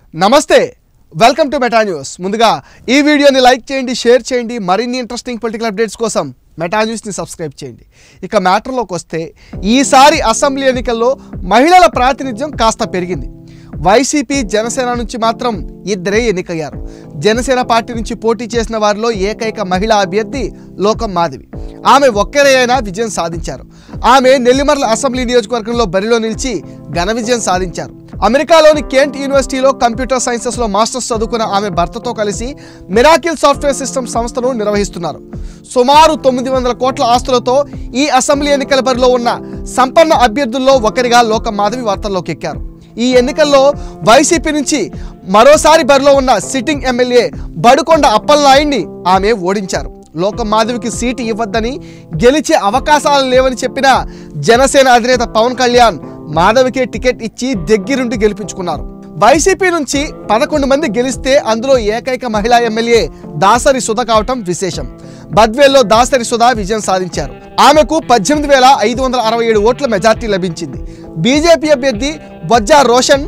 నమస్తే welcome to meta news. ముందుగా ఈ వీడియోని లైక్ చేయండి, షేర్ చేయండి। మరిన్ని ఇంట్రెస్టింగ్ పొలిటికల్ అప్డేట్స్ కోసం మెటా న్యూస్ని సబ్స్క్రైబ్ చేయండి। ఇక మ్యాటర్లోకి వస్తే ఈసారి అసెంబ్లీ ఎన్నికల్లో మహిళల ప్రాతినిధ్యం కాస్త పెరిగింది। వైసీపీ జనసేన నుంచి మాత్రం ఇద్దరే ఎన్నికయ్యారు। జనసేన పార్టీ నుంచి పోటీ చేసిన వారిలో ఏకైక మహిళా అభ్యర్థి లోకం మాధవి। ఆమె ఒక్కరే అయినా విజయం సాధించారు। ఆమె నెల్లిమర్ల అసెంబ్లీ నియోజకవర్గంలో బరిలో నిలిచి ఘన విజయం సాధించారు। అమెరికాలోని కెంట్ యూనివర్సిటీలో కంప్యూటర్ సైన్సెస్లో మాస్టర్స్ చదువుకున్న ఆమె భర్తతో కలిసి మిరాకిల్ సాఫ్ట్వేర్ సిస్టమ్ సంస్థను నిర్వహిస్తున్నారు। సుమారు 900 కోట్ల ఆస్తులతో ఈ అసెంబ్లీ ఎన్నికల బరిలో ఉన్న సంపన్న అభ్యర్థుల్లో ఒకరిగా లోకం మాధవి వార్తల్లోకి ఎక్కారు। ఈ ఎన్నికల్లో వైసీపీ నుంచి మరోసారి బరిలో ఉన్న సిట్టింగ్ ఎమ్మెల్యే బడుకొండ అప్పలనాయుడిని ఆమె ఓడించారు। లోకం మాధవికి సీటు ఇవ్వద్దని, గెలిచే అవకాశాలు లేవని చెప్పిన జనసేన అధినేత పవన్ కళ్యాణ్ మాధవికే టికెట్ ఇచ్చి దగ్గరుండి గెలిపించుకున్నారు। వైసీపీ నుంచి 11 మంది గెలిస్తే అందులో ఏకైక మహిళా ఎమ్మెల్యే దాసరి సుధ కావటం విశేషం। బద్వేల్లో దాసరి సుధ విజయం సాధించారు। ఆమెకు 18,567 ఓట్ల మెజార్టీ లభించింది। బీజేపీ అభ్యర్థి బొజ్జా రోషన్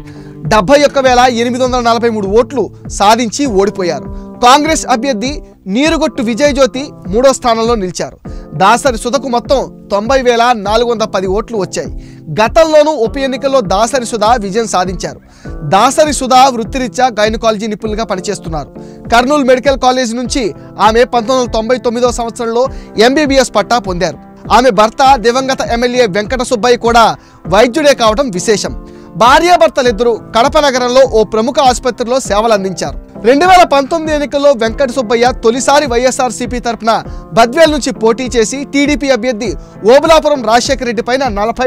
71,843 ఓట్లు సాధించి ఓడిపోయారు। కాంగ్రెస్ అభ్యర్థి నీరుగొట్టు విజయ్ జ్యోతి 3వ స్థానంలో నిలిచారు। దాసరి సుధకు మొత్తం 90,410 ఓట్లు వచ్చాయి। గతంలోనూ ఉప ఎన్నికల్లో దాసరి సుధ విజయం సాధించారు। దాసరి సుధ వృత్తిరీత్యా గైనకాలజీ నిపుణులుగా పనిచేస్తున్నారు। కర్నూలు మెడికల్ కాలేజ్ నుంచి ఆమె 1999వ సంవత్సరంలో ఎంబీబీఎస్ పట్టా పొందారు। ఆమె భర్త దివంగత ఎమ్మెల్యే వెంకట సుబ్బయ్య కూడా వైద్యుడే కావడం విశేషం। భార్యాభర్తలిద్దరూ కడప నగరంలో ఓ ప్రముఖ ఆసుపత్రిలో సేవలు అందించారు। 2019 ఎన్నికల్లో వెంకట సుబ్బయ్య తొలిసారి వైఎస్ఆర్సీపీ తరఫున బద్వేల్ నుంచి పోటీ చేసి టీడీపీ అభ్యర్థి ఓబులాపురం రాజశేఖర రెడ్డి పైన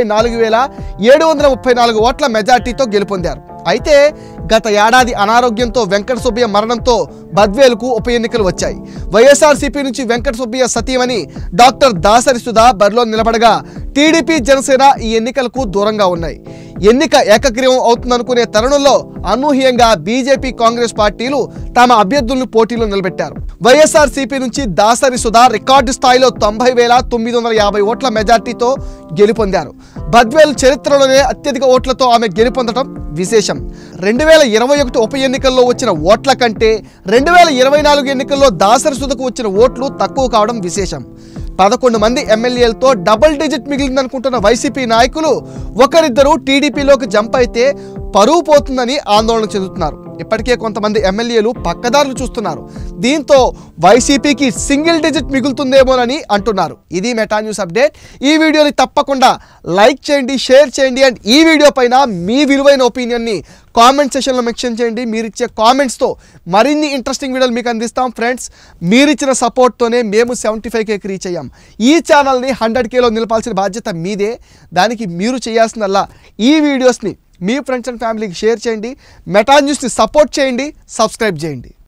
44,734 ఓట్ల మెజార్టీతో గెలుపొందారు। అయితే గత ఏడాది అనారోగ్యంతో వెంకట సుబ్బయ్య మరణంతో బద్వేలుకు ఉప ఎన్నికలు వచ్చాయి। వైఎస్ఆర్సీపీ నుంచి వెంకట సుబ్బయ్య సతీమణి డాక్టర్ దాసరి సుధ బరిలో నిలబడగా టీడీపీ జనసేన ఈ ఎన్నికలకు దూరంగా ఉన్నాయి। ఎన్నిక ఏకగ్రీవం అవుతుందనుకునే తరుణంలో అనూహ్యంగా బీజేపీ కాంగ్రెస్ పార్టీలు తమ అభ్యర్థులను పోటీలో నిలబెట్టారు। వైఎస్ఆర్సీపీ నుంచి దాసరి సుధ రికార్డు స్థాయిలో 90,950 ఓట్ల మెజార్టీతో గెలుపొందారు। బద్వేల్ చరిత్రలోనే అత్యధిక ఓట్లతో ఆమె గెలుపొందడం విశేషం। 2021 ఉప ఎన్నికల్లో వచ్చిన ఓట్ల కంటే 2024 ఎన్నికల్లో దాసరి సుధకు వచ్చిన ఓట్లు తక్కువ కావడం విశేషం। 11 మంది ఎమ్మెల్యేలతో డబుల్ డిజిట్ మిగిలిందనుకుంటున్న వైసీపీ నాయకులు ఒకరిద్దరు టీడీపీలోకి జంప్ అయితే పరువు పోతుందని ఆందోళన చెందుతున్నారు। ఇప్పటికే కొంతమంది ఎమ్మెల్యేలు పక్కదారులు చూస్తున్నారు। దీంతో వైసీపీకి సింగిల్ డిజిట్ మిగులుతుందేమోనని అంటున్నారు। ఇది మెటా న్యూస్ అప్డేట్। ఈ వీడియోని తప్పకుండా లైక్ చేయండి, షేర్ చేయండి అండ్ ఈ వీడియో పైన మీ విలువైన ఒపీనియన్ని కామెంట్ సెషన్లో మెన్షన్ చేయండి। మీరిచ్చే కామెంట్స్తో మరిన్ని ఇంట్రెస్టింగ్ వీడియోలు మీకు అందిస్తాం ఫ్రెండ్స్। మీరిచ్చిన సపోర్ట్తోనే మేము 75K రీచ్ అయ్యాం। ఈ ఛానల్ని 100Kలో నిలపాల్సిన బాధ్యత మీదే। దానికి మీరు చేయాల్సిందల్లా ఈ వీడియోస్ని మీ ఫ్రెండ్స్ అండ్ ఫ్యామిలీకి షేర్ చేయండి, మెటా న్యూస్ని సపోర్ట్ చేయండి, సబ్స్క్రైబ్ చేయండి।